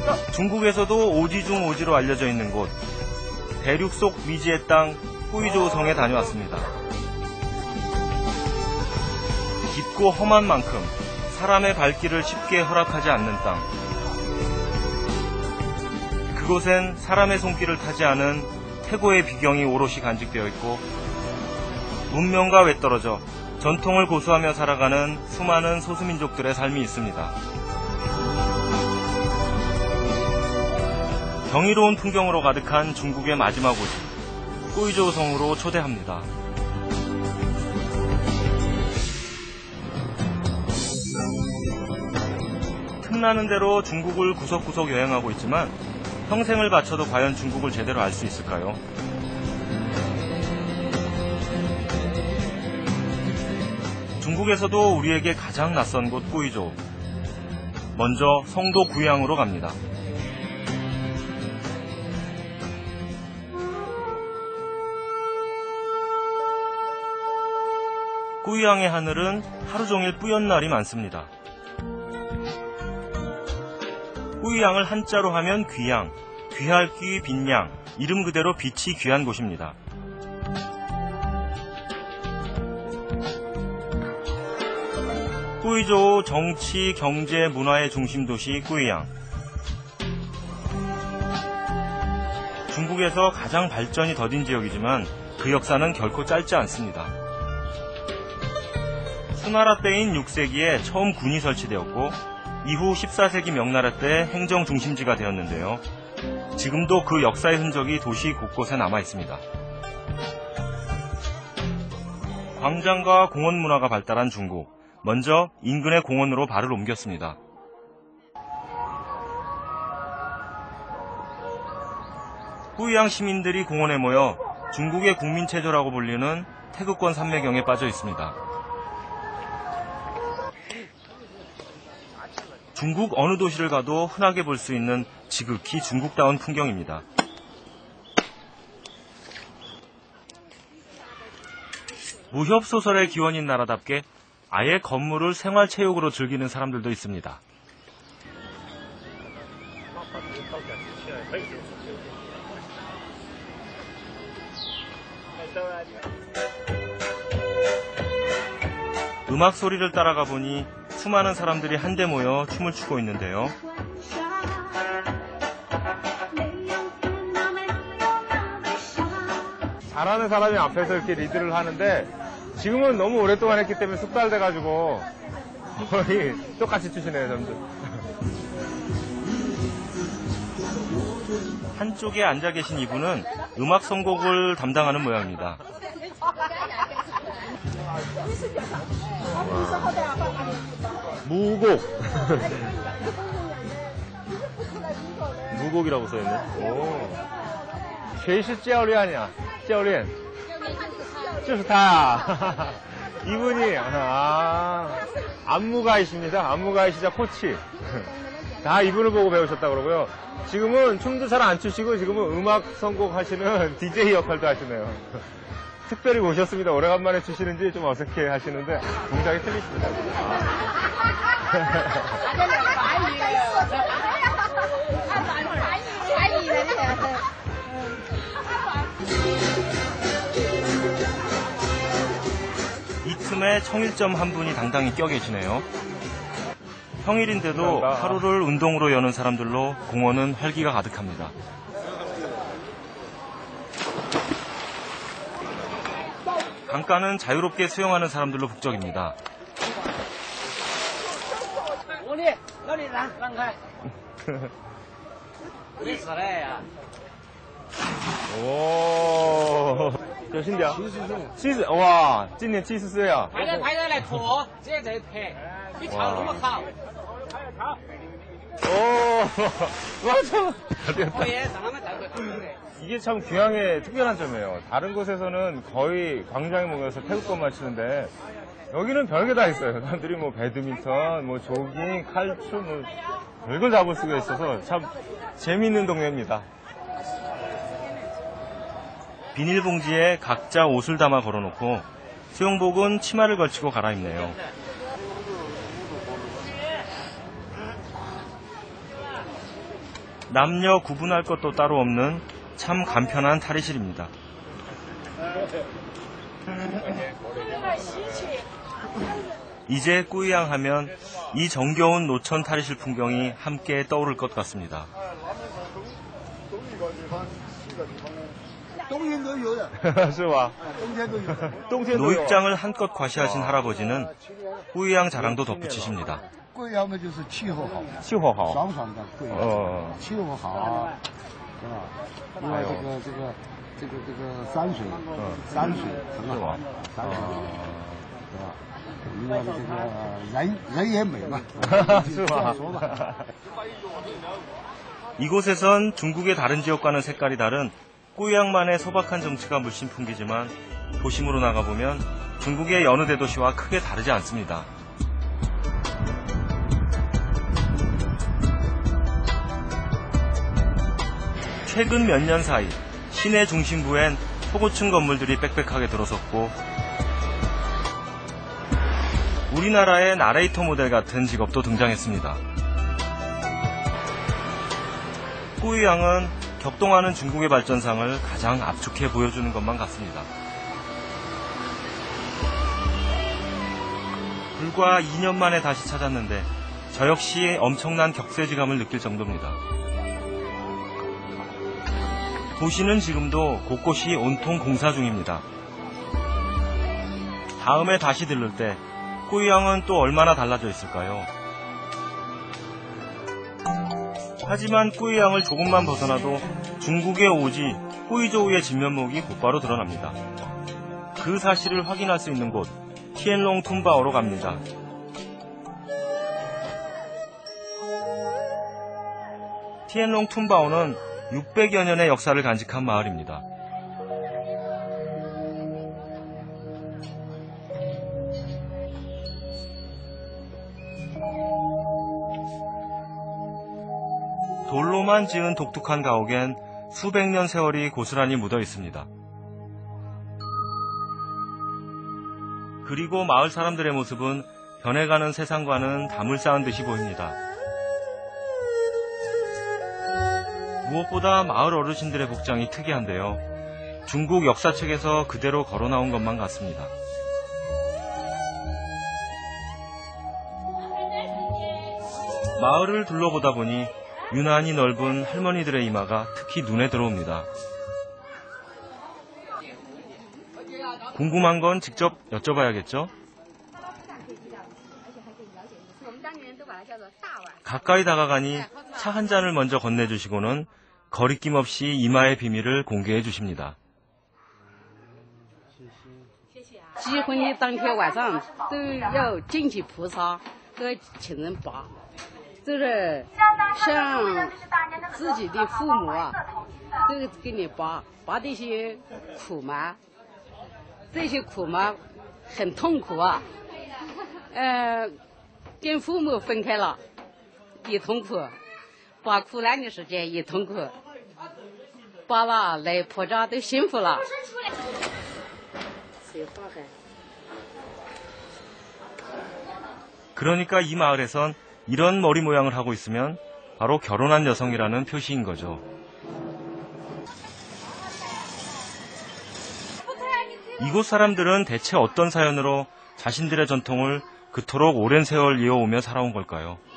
중국에서도 오지 중 오지로 알려져 있는 곳, 대륙 속 미지의 땅 꾸이조우성에 다녀왔습니다. 깊고 험한 만큼 사람의 발길을 쉽게 허락하지 않는 땅. 그곳엔 사람의 손길을 타지 않은 태고의 비경이 오롯이 간직되어 있고, 문명과 외떨어져 전통을 고수하며 살아가는 수많은 소수민족들의 삶이 있습니다. 경이로운 풍경으로 가득한 중국의 마지막 오지, 꾸이조우성으로 초대합니다. 틈나는 대로 중국을 구석구석 여행하고 있지만 평생을 바쳐도 과연 중국을 제대로 알 수 있을까요? 중국에서도 우리에게 가장 낯선 곳 꾸이조우. 먼저 성도 구양으로 갑니다. 꾸이양의 하늘은 하루 종일 뿌연 날이 많습니다. 꾸이양을 한자로 하면 귀양, 귀할 귀 빛양, 이름 그대로 빛이 귀한 곳입니다. 꾸이조우 정치, 경제, 문화의 중심 도시 꾸이양. 중국에서 가장 발전이 더딘 지역이지만 그 역사는 결코 짧지 않습니다. 수나라 때인 6세기에 처음 군이 설치되었고 이후 14세기 명나라 때 행정 중심지가 되었는데요. 지금도 그 역사의 흔적이 도시 곳곳에 남아 있습니다. 광장과 공원 문화가 발달한 중국. 먼저 인근의 공원으로 발을 옮겼습니다. 꾸이양 시민들이 공원에 모여 중국의 국민체조라고 불리는 태극권 산매경에 빠져 있습니다. 중국 어느 도시를 가도 흔하게 볼 수 있는 지극히 중국다운 풍경입니다. 무협소설의 기원인 나라답게 아예 건물을 생활체육으로 즐기는 사람들도 있습니다. 음악 소리를 따라가 보니 수많은 사람들이 한데 모여 춤을 추고 있는데요. 잘하는 사람이 앞에서 이렇게 리드를 하는데 지금은 너무 오랫동안 했기 때문에 숙달돼가지고 거의 똑같이 추시네요, 점점. 한쪽에 앉아 계신 이분은 음악 선곡을 담당하는 모양입니다. 무곡. 무곡이라고 써있네. 오. 谁是教练呀? 教练. 就是他. 이분이 안무가이십니다. 안무가이시자 코치. 다 이분을 보고 배우셨다 그러고요. 지금은 춤도 잘 안 추시고 지금은 음악 선곡하시는 DJ 역할도 하시네요. 특별히 모셨습니다. 오래간만에 추시는지 좀 어색해 하시는데 동작이 틀리십니다. 이 틈에 청일점 한 분이 당당히 껴 계시네요. 평일인데도 하루를 운동으로 여는 사람들로 공원은 활기가 가득합니다. 강가는 자유롭게 수영하는 사람들로 북적입니다. 오, 有心点。70，哇，今年70岁啊！ 排队来拖，这排，比长那么好。 오, 맞아. 이게 참 귀향의 특별한 점이에요. 다른 곳에서는 거의 광장에 모여서 태극권만 치는데 여기는 별게 다 있어요. 사람들이 뭐 배드민턴, 뭐 조깅, 칼춤, 뭐 별걸 다 볼 수가 있어서 참 재미있는 동네입니다. 비닐봉지에 각자 옷을 담아 걸어놓고 수영복은 치마를 걸치고 갈아입네요. 남녀 구분할 것도 따로 없는 참 간편한 탈의실입니다. 이제 꾸이양 하면 이 정겨운 노천 탈의실 풍경이 함께 떠오를 것 같습니다. 冬天都有的， 是吧？ 冬天都有的。 노입장을 한껏 과시하신 할아버지는 꾸이양 자랑도 덧붙이십니다. 贵阳嘛就是气候好， 气候好。 爽爽的贵阳，气候好，是吧？另外这个山水，山水很好，山水，是吧？另外这个人也美嘛， 是吧？ 这样说吧。 이곳에선 중국의 다른 지역과는 색깔이 다른 꾸이양만의 소박한 정치가 물씬 풍기지만 도심으로 나가보면 중국의 여느 대도시와 크게 다르지 않습니다. 최근 몇 년 사이 시내 중심부엔 초고층 건물들이 빽빽하게 들어섰고 우리나라의 나레이터 모델 같은 직업도 등장했습니다. 꾸이양은 격동하는 중국의 발전상을 가장 압축해 보여주는 것만 같습니다. 불과 2년 만에 다시 찾았는데 저 역시 엄청난 격세지감을 느낄 정도입니다. 도시는 지금도 곳곳이 온통 공사 중입니다. 다음에 다시 들를 때 꾸이양은 또 얼마나 달라져 있을까요? 하지만 꾸이양을 조금만 벗어나도 중국의 오지 꾸이조우의 진면목이 곧바로 드러납니다. 그 사실을 확인할 수 있는 곳 티엔롱 툰바오로 갑니다. 티엔롱 툰바오는 600여 년의 역사를 간직한 마을입니다. 돌로만 지은 독특한 가옥엔 수백 년 세월이 고스란히 묻어 있습니다. 그리고 마을 사람들의 모습은 변해가는 세상과는 담을 쌓은 듯이 보입니다. 무엇보다 마을 어르신들의 복장이 특이한데요. 중국 역사책에서 그대로 걸어 나온 것만 같습니다. 마을을 둘러보다 보니 유난히 넓은 할머니들의 이마가 특히 눈에 들어옵니다. 궁금한 건 직접 여쭤봐야겠죠? 가까이 다가가니 차 한 잔을 먼저 건네주시고는 거리낌 없이 이마의 비밀을 공개해 주십니다. 结婚的当天晚上都要敬请菩萨和请人拔，就是像自己的父母啊，都给你拔这些苦嘛，这些苦嘛很痛苦啊，跟父母分开了也痛苦，拔苦难的时间也痛苦，拔了来婆家都幸福了。 그러니까 이 마을에선 이런 머리 모양을 하고 있으면 바로 결혼한 여성이라는 표시인 거죠. 이곳 사람들은 대체 어떤 사연으로 자신들의 전통을 그토록 오랜 세월 이어오며 살아온 걸까요?